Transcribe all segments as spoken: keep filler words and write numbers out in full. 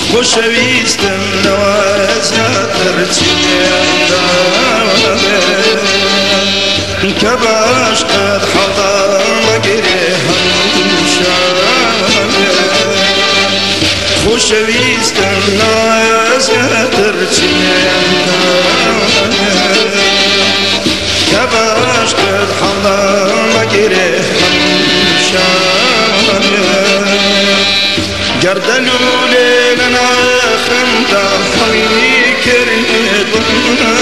خوشویستم نوازاتر چیده که باش قد حضا مگره همشانه خوشویستم نوازاتر چیده که باش قد حضا مگره همشانه گردلو لنا خمدا حوي كردنا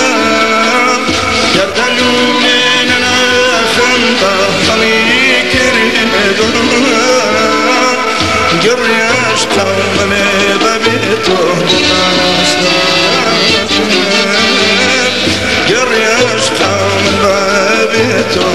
جردلو لنا خمدا حوي كردنا جرياش قوم ببيتو جرياش قوم ببيتو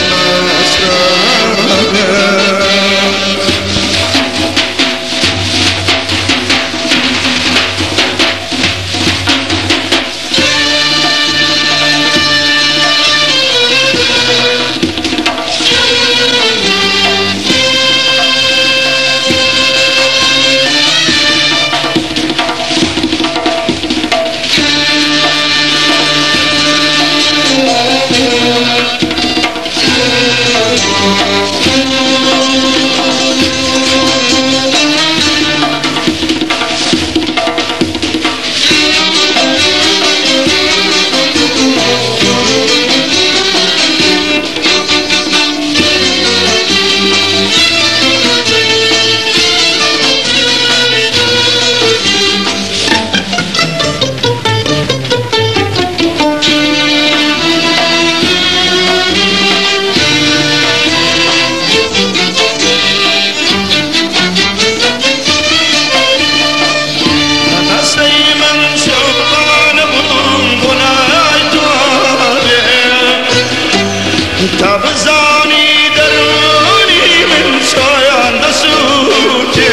تابزانی درونی من شایان دسوتی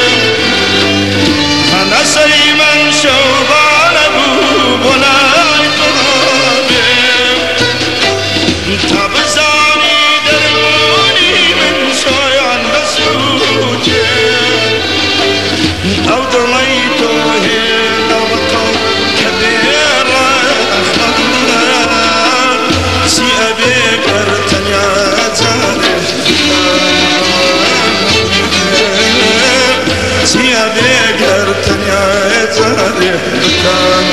هنسی من شوبان ابو بلای طابی تابزانی درونی من شایان دسوتی او دمیتو هی دوتو کبیر اخلاق سی ابی سيا بيقدر تنيا زاري بكان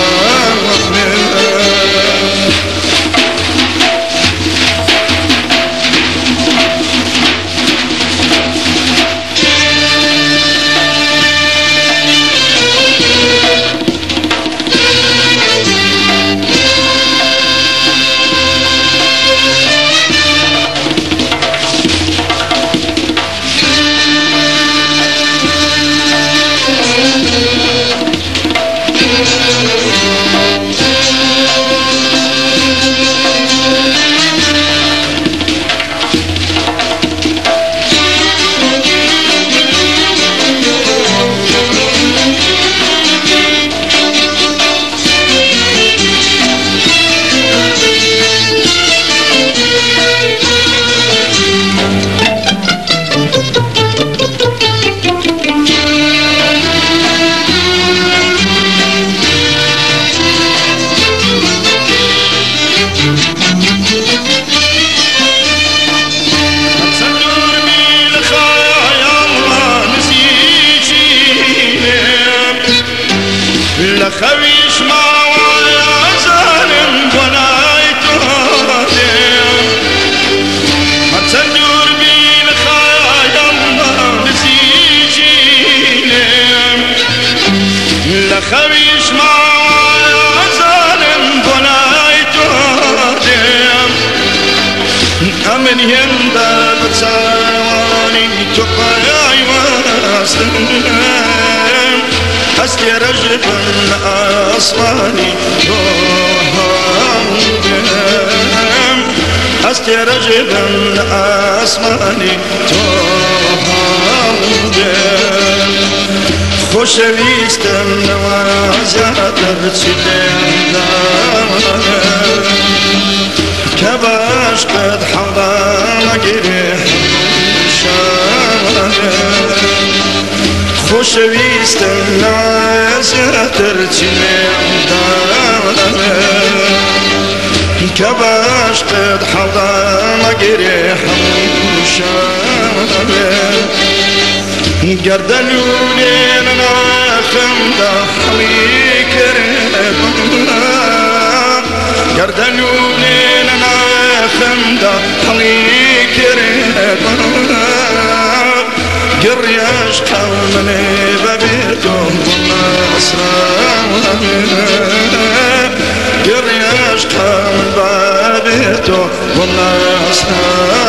لخويش ما ويا زالم بنايتو ما تندور بي لخايا الله نسيجيني لخويش ما ويا زالم بنايتو أمن يندى بتساواني تقايا واسلم أسكي رجب أصفاني أسكي رجب أصفاني خوشویستم نوازاتر چیده که باش قد حضا مگره شانه خۆشەویستم نازیاتر چینێدا کە باش قد حەڵدا مەگیرێ هەموو شەوێ گەردەلوولێن ناخەمدا هەڵی کرد گەردەلوولێن ناخەمدا هەڵی کرد گڕیاش قەومنێ بەبێتۆم ئەسرائیل گڕیاش قەوم بەبێتۆ والله ئەسرائیل